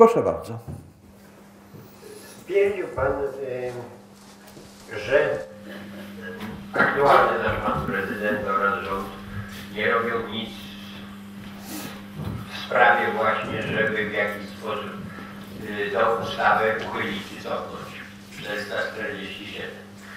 Proszę bardzo. Stwierdził Pan, że aktualny nasz Pan Prezydent oraz rząd nie robią nic w sprawie właśnie, żeby w jakiś sposób tę ustawę uchylić i cofnąć. 447.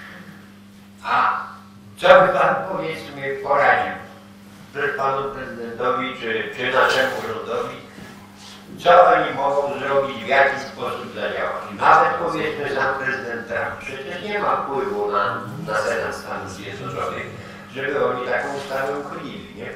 A co by Pan, powiedzmy, poradził Panu Prezydentowi czy naszemu rządowi, co oni mogą zrobić, w jaki sposób zadziałać? Nawet, powiedzmy, sam prezydent Trump przecież nie ma wpływu na Senat Stanów Zjednoczonych, żeby oni taką ustawę uchylili, nie?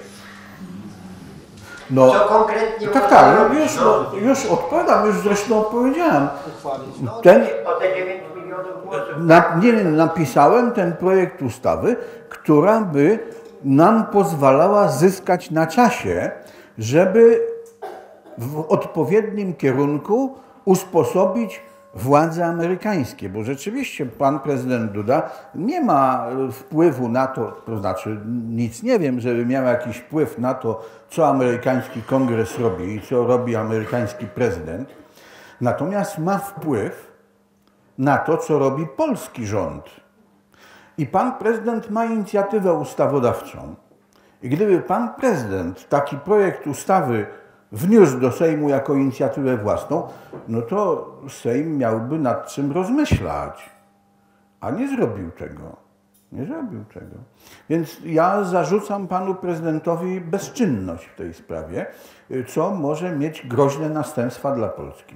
No, co konkretnie tak, już odpowiadam, już zresztą odpowiedziałem. O te 9 milionów głosów. Napisałem ten projekt ustawy, która by nam pozwalała zyskać na czasie, żeby w odpowiednim kierunku usposobić władze amerykańskie, bo rzeczywiście pan prezydent Duda nie ma wpływu na to, to znaczy nic nie wiem, żeby miał jakiś wpływ na to, co amerykański kongres robi i co robi amerykański prezydent, natomiast ma wpływ na to, co robi polski rząd. I pan prezydent ma inicjatywę ustawodawczą. I gdyby pan prezydent taki projekt ustawy wniósł do Sejmu jako inicjatywę własną, no to Sejm miałby nad czym rozmyślać. A nie zrobił tego. Nie zrobił tego. Więc ja zarzucam panu prezydentowi bezczynność w tej sprawie, co może mieć groźne następstwa dla Polski.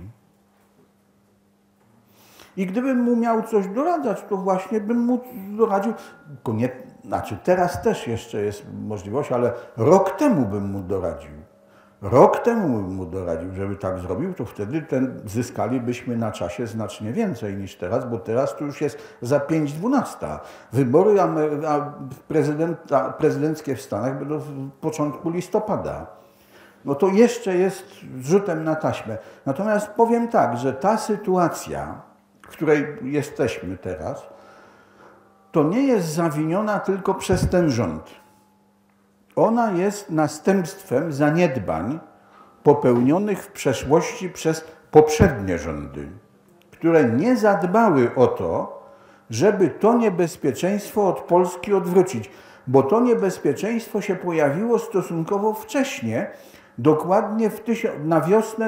I gdybym mu miał coś doradzać, to właśnie bym mu doradził, znaczy teraz też jeszcze jest możliwość, ale rok temu bym mu doradził. Rok temu bym mu doradził, żeby tak zrobił, to wtedy zyskalibyśmy na czasie znacznie więcej niż teraz, bo teraz to już jest za 5:12. Wybory prezydenckie w Stanach będą w początku listopada. No to jeszcze jest rzutem na taśmę. Natomiast powiem tak, że ta sytuacja, w której jesteśmy teraz, to nie jest zawiniona tylko przez ten rząd. Ona jest następstwem zaniedbań popełnionych w przeszłości przez poprzednie rządy, które nie zadbały o to, żeby to niebezpieczeństwo od Polski odwrócić, bo to niebezpieczeństwo się pojawiło stosunkowo wcześnie, dokładnie na wiosnę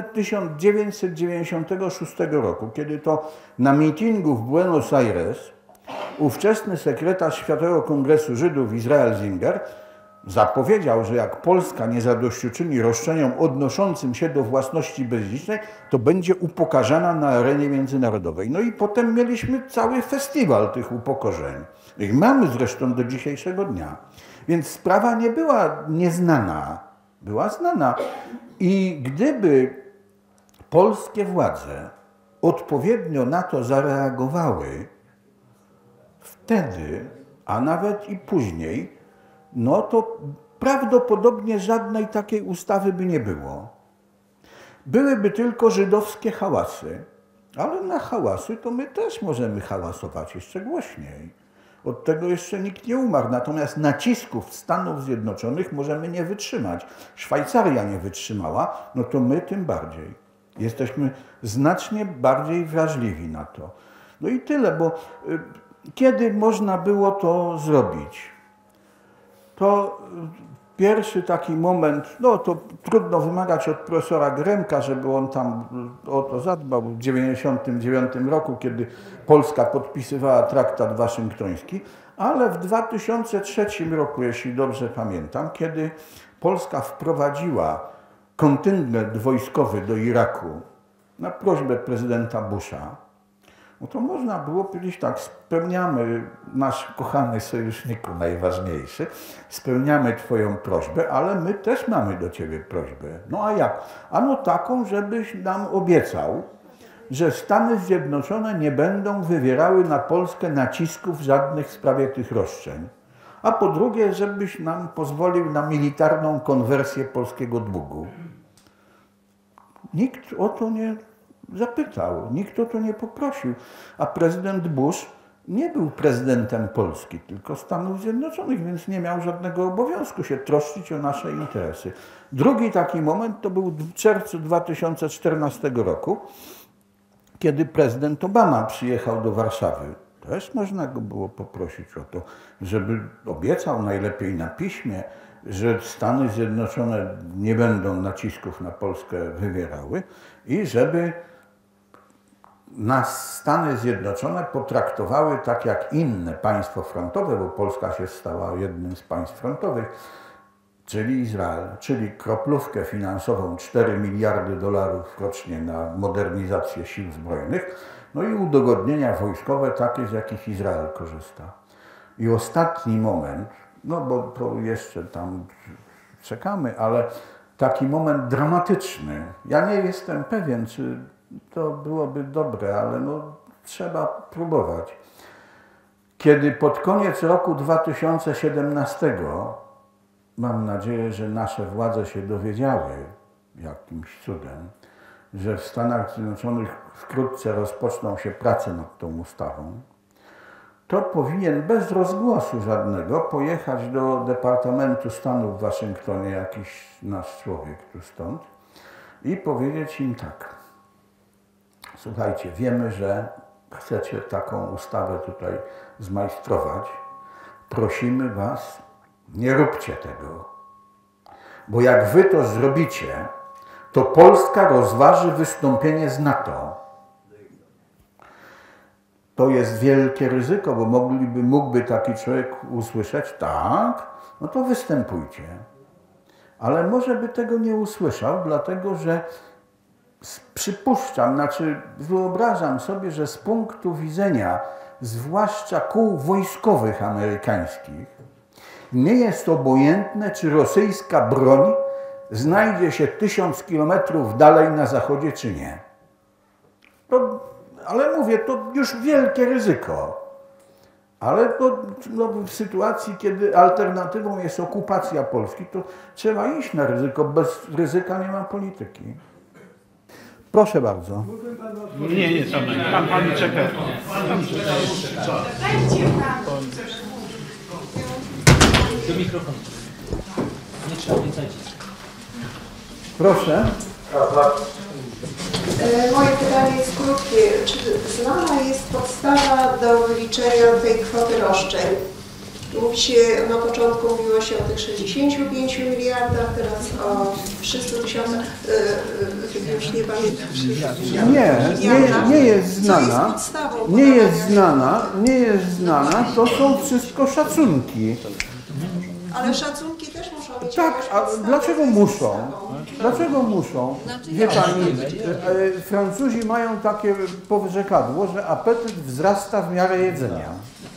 1996 roku, kiedy to na mitingu w Buenos Aires ówczesny sekretarz Światowego Kongresu Żydów Israel Singer zapowiedział, że jak Polska nie zadośćuczyni roszczeniom odnoszącym się do własności bezdziedzicznej, to będzie upokarzana na arenie międzynarodowej. No i potem mieliśmy cały festiwal tych upokorzeń. Ich mamy zresztą do dzisiejszego dnia. Więc sprawa nie była nieznana, była znana. I gdyby polskie władze odpowiednio na to zareagowały, wtedy, a nawet i później, no to prawdopodobnie żadnej takiej ustawy by nie było. Byłyby tylko żydowskie hałasy, ale na hałasy to my też możemy hałasować jeszcze głośniej. Od tego jeszcze nikt nie umarł. Natomiast nacisków Stanów Zjednoczonych możemy nie wytrzymać. Szwajcaria nie wytrzymała, no to my tym bardziej. Jesteśmy znacznie bardziej wrażliwi na to. No i tyle, bo kiedy można było to zrobić? To pierwszy taki moment, no to trudno wymagać od profesora Geremka, żeby on tam o to zadbał w 1999 roku, kiedy Polska podpisywała traktat waszyngtoński, ale w 2003 roku, jeśli dobrze pamiętam, kiedy Polska wprowadziła kontyngent wojskowy do Iraku na prośbę prezydenta Busha, no to można było powiedzieć tak, spełniamy, nasz kochany sojuszniku najważniejszy, spełniamy twoją prośbę, ale my też mamy do ciebie prośbę. No a jak? Ano taką, żebyś nam obiecał, że Stany Zjednoczone nie będą wywierały na Polskę nacisków żadnych w sprawie tych roszczeń. A po drugie, żebyś nam pozwolił na militarną konwersję polskiego długu. Nikt o to nie zapytał, nikt o to nie poprosił. A prezydent Bush nie był prezydentem Polski, tylko Stanów Zjednoczonych, więc nie miał żadnego obowiązku się troszczyć o nasze interesy. Drugi taki moment to był w czerwcu 2014 roku, kiedy prezydent Obama przyjechał do Warszawy. Też można go było poprosić o to, żeby obiecał najlepiej na piśmie, że Stany Zjednoczone nie będą nacisków na Polskę wywierały i żeby nas Stany Zjednoczone potraktowały tak jak inne państwo frontowe, bo Polska się stała jednym z państw frontowych, czyli Izrael, czyli kroplówkę finansową 4 miliardy dolarów rocznie na modernizację sił zbrojnych, no i udogodnienia wojskowe takie, z jakich Izrael korzysta. I ostatni moment, no bo to jeszcze tam czekamy, ale taki moment dramatyczny. Ja nie jestem pewien, czy to byłoby dobre, ale no, trzeba próbować. Kiedy pod koniec roku 2017, mam nadzieję, że nasze władze się dowiedziały jakimś cudem, że w Stanach Zjednoczonych wkrótce rozpoczną się prace nad tą ustawą, to powinien bez rozgłosu żadnego pojechać do Departamentu Stanu w Waszyngtonie jakiś nasz człowiek tu stąd i powiedzieć im tak: słuchajcie, wiemy, że chcecie taką ustawę tutaj zmajstrować. Prosimy was, nie róbcie tego. Bo jak wy to zrobicie, to Polska rozważy wystąpienie z NATO. To jest wielkie ryzyko, bo mógłby taki człowiek usłyszeć, tak, no to występujcie. Ale może by tego nie usłyszał, dlatego że przypuszczam, znaczy wyobrażam sobie, że z punktu widzenia zwłaszcza kół wojskowych amerykańskich nie jest obojętne, czy rosyjska broń znajdzie się 1000 kilometrów dalej na zachodzie, czy nie. Ale mówię, to już wielkie ryzyko. Ale to, no, w sytuacji, kiedy alternatywą jest okupacja Polski, to trzeba iść na ryzyko. Bez ryzyka nie ma polityki. Proszę bardzo. Nie, tam pani czeka. Do mikrofonu. Nie trzeba więcej. Proszę. Moje pytanie jest krótkie. Czy znana jest podstawa do wyliczenia tej kwoty roszczeń? Mówi się, na początku mówiło się o tych 65 miliardach, teraz o 300 tysiącach, już nie pamiętam. Nie jest znana. Nie jest znana. To są wszystko szacunki. Ale szacunki też muszą mieć. Tak, a dlaczego muszą? Dlaczego muszą? Wie pani, Francuzi mają takie powyrzekadło, że apetyt wzrasta w miarę jedzenia.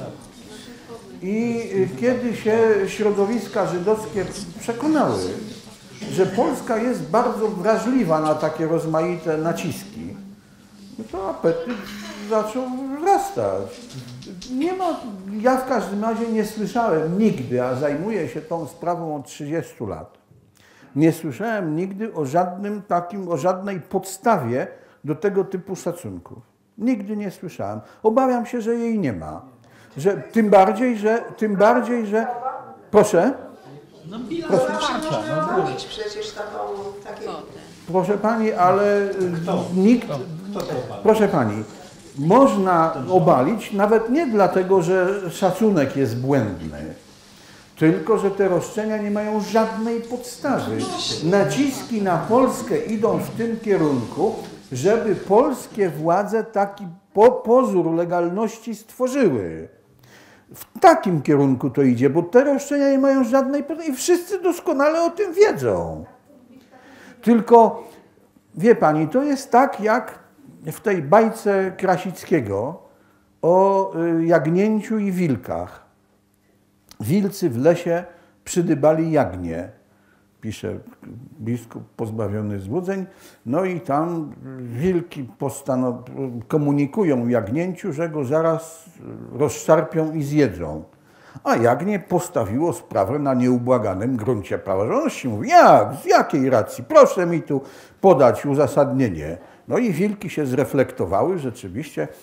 I kiedy się środowiska żydowskie przekonały, że Polska jest bardzo wrażliwa na takie rozmaite naciski, to apetyt zaczął wzrastać. Nie ma, ja w każdym razie nie słyszałem nigdy, a zajmuję się tą sprawą od 30 lat, nie słyszałem nigdy o żadnej podstawie do tego typu szacunków. Nigdy nie słyszałem. Obawiam się, że jej nie ma. Tym bardziej, że... Proszę? No bilans wsparcia. Można robić przecież takie... Proszę pani, ale nikt... Proszę pani, można obalić nawet nie dlatego, że szacunek jest błędny, tylko że te roszczenia nie mają żadnej podstawy. Naciski na Polskę idą w tym kierunku, żeby polskie władze taki pozór legalności stworzyły. W takim kierunku to idzie, bo te roszczenia nie mają żadnej podstawy i wszyscy doskonale o tym wiedzą. Tylko, wie pani, to jest tak jak w tej bajce Krasickiego o jagnięciu i wilkach. Wilcy w lesie przydybali jagnię, pisze biskup pozbawiony złudzeń, no i tam wilki komunikują jagnięciu, że go zaraz rozszarpią i zjedzą. A jagnię postawiło sprawę na nieubłaganym gruncie praworządności. Mówi, jak? Z jakiej racji? Proszę mi tu podać uzasadnienie. No i wilki się zreflektowały, rzeczywiście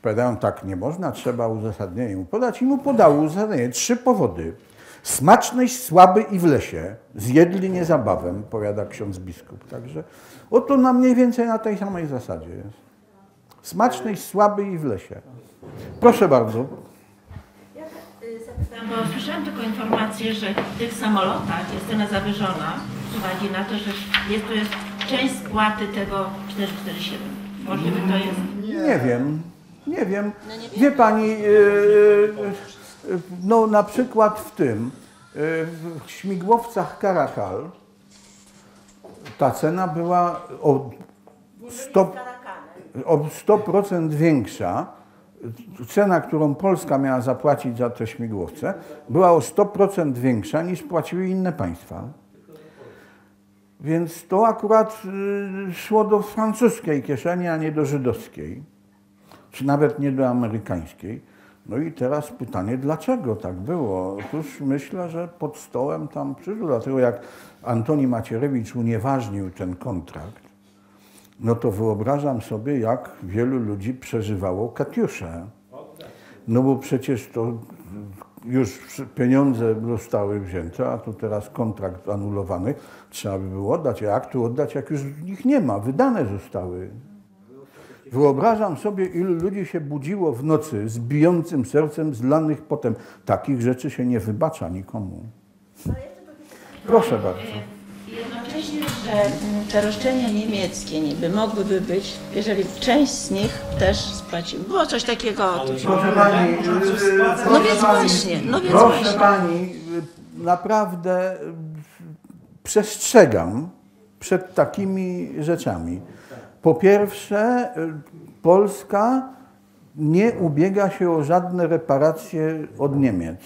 Powiadają tak, nie można, trzeba uzasadnienie mu podać i mu podało uzasadnienie. 3 powody. Smaczność, słaby i w lesie. Zjedli niezabawem, powiada ksiądz biskup. Także oto na mniej więcej na tej samej zasadzie jest. Smaczność, słaby i w lesie. Proszę bardzo. Ja zapytam, bo słyszałam taką informację, że w tych samolotach jest cena zawyżona z uwagi na to, że to jest część spłaty tego 447. Możliwe to jest? Nie wiem. Wie pani, no na przykład w śmigłowcach Caracal ta cena była o 100% większa. Cena, którą Polska miała zapłacić za te śmigłowce, była o 100% większa niż płaciły inne państwa. Więc to akurat szło do francuskiej kieszeni, a nie do żydowskiej, czy nawet nie do amerykańskiej. No i teraz pytanie, dlaczego tak było? Otóż myślę, że pod stołem tam przyszło, dlatego jak Antoni Macierewicz unieważnił ten kontrakt, no to wyobrażam sobie, jak wielu ludzi przeżywało Katiuszę. No bo przecież to już pieniądze zostały wzięte, a tu teraz kontrakt anulowany, trzeba by było oddać. A jak tu oddać, jak już ich nie ma, wydane zostały. Wyobrażam sobie, ilu ludzi się budziło w nocy z bijącym sercem, zlanych potem. Takich rzeczy się nie wybacza nikomu. Proszę bardzo. Jednocześnie, że te roszczenia niemieckie niby mogłyby być, jeżeli część z nich też spłacił. Było coś takiego. Proszę pani, No więc właśnie, proszę pani, naprawdę przestrzegam przed takimi rzeczami. Po pierwsze, Polska nie ubiega się o żadne reparacje od Niemiec.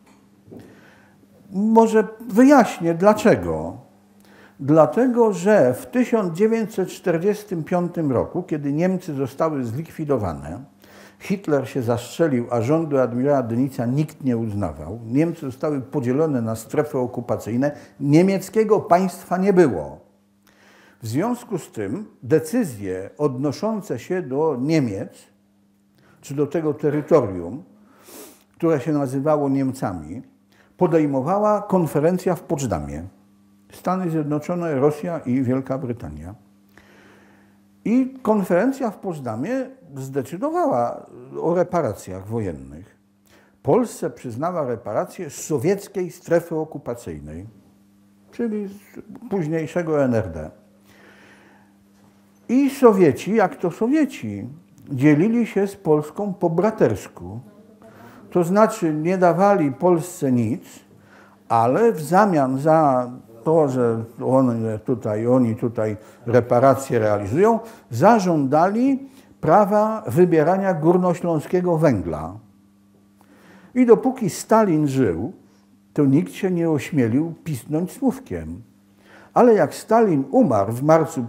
Może wyjaśnię dlaczego. Dlatego, że w 1945 roku, kiedy Niemcy zostały zlikwidowane, Hitler się zastrzelił, a rządu admirała Dönitza nikt nie uznawał. Niemcy zostały podzielone na strefy okupacyjne. Niemieckiego państwa nie było. W związku z tym decyzje odnoszące się do Niemiec, czy do tego terytorium, które się nazywało Niemcami, podejmowała konferencja w Poczdamie. Stany Zjednoczone, Rosja i Wielka Brytania. I konferencja w Poczdamie zdecydowała o reparacjach wojennych. Polsce przyznała reparacje z sowieckiej strefy okupacyjnej, czyli z późniejszego NRD. I Sowieci, jak to Sowieci, dzielili się z Polską po bratersku. To znaczy nie dawali Polsce nic, ale w zamian za to, że oni tutaj reparacje realizują, zażądali prawa wybierania górnośląskiego węgla. I dopóki Stalin żył, to nikt się nie ośmielił pisnąć słówkiem. Ale jak Stalin umarł w marcu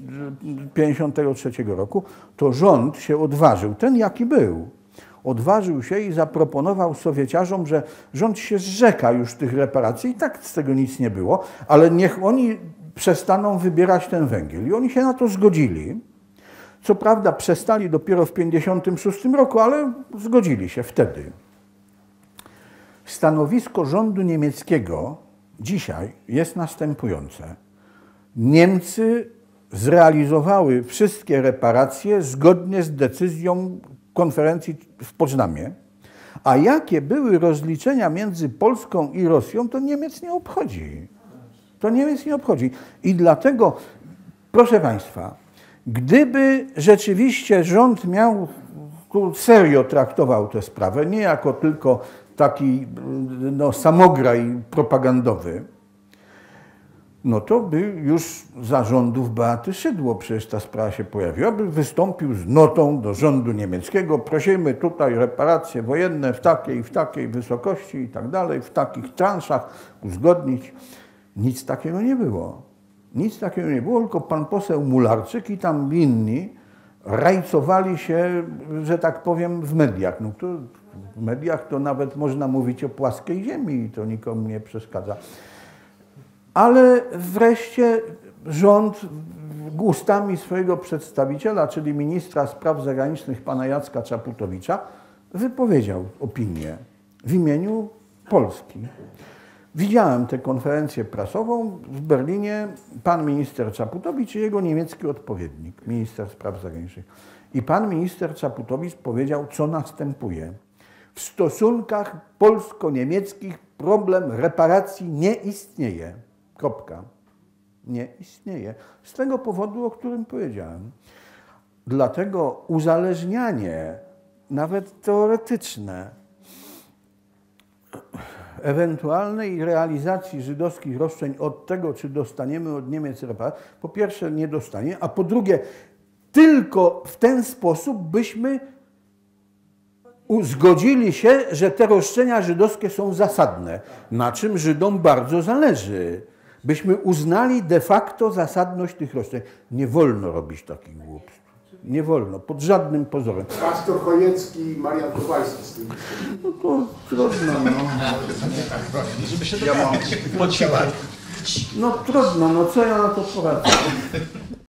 1953 roku, to rząd się odważył, ten jaki był. Odważył się i zaproponował Sowieciarzom, że rząd się zrzeka już tych reparacji i tak z tego nic nie było, ale niech oni przestaną wybierać ten węgiel. I oni się na to zgodzili. Co prawda przestali dopiero w 1956 roku, ale zgodzili się wtedy. Stanowisko rządu niemieckiego dzisiaj jest następujące. Niemcy zrealizowały wszystkie reparacje zgodnie z decyzją konferencji w Poczdamie, a jakie były rozliczenia między Polską i Rosją, to Niemiec nie obchodzi. To Niemiec nie obchodzi. I dlatego, proszę Państwa, gdyby rzeczywiście rząd miał, tu serio traktował tę sprawę, nie jako tylko taki samograj propagandowy, no to by już za rządów Beaty Szydło przecież ta sprawa się pojawiła, by wystąpił z notą do rządu niemieckiego, prosimy tutaj reparacje wojenne w takiej wysokości i tak dalej, w takich transzach uzgodnić. Nic takiego nie było. Nic takiego nie było, tylko pan poseł Mularczyk i tam inni rajcowali się, że tak powiem, w mediach. No to w mediach to nawet można mówić o płaskiej ziemi i to nikomu nie przeszkadza. Ale wreszcie rząd ustami swojego przedstawiciela, czyli ministra spraw zagranicznych pana Jacka Czaputowicza, wypowiedział opinię w imieniu Polski. Widziałem tę konferencję prasową w Berlinie, pan minister Czaputowicz i jego niemiecki odpowiednik, minister spraw zagranicznych. I pan minister Czaputowicz powiedział, co następuje. W stosunkach polsko-niemieckich problem reparacji nie istnieje. Kropka. Nie istnieje. Z tego powodu, o którym powiedziałem. Dlatego uzależnianie, nawet teoretyczne, ewentualnej realizacji żydowskich roszczeń od tego, czy dostaniemy od Niemiec reparacje, po pierwsze nie dostanie, a po drugie tylko w ten sposób byśmy zgodzili się, że te roszczenia żydowskie są zasadne, na czym Żydom bardzo zależy. Byśmy uznali de facto zasadność tych roszczeń. Nie wolno robić takich głupstw. Nie wolno, pod żadnym pozorem. Pastor Chojecki i Marian Kowalski z tym. No to trudno, no. Żeby się dogadać. No trudno, no co ja na to poradzę?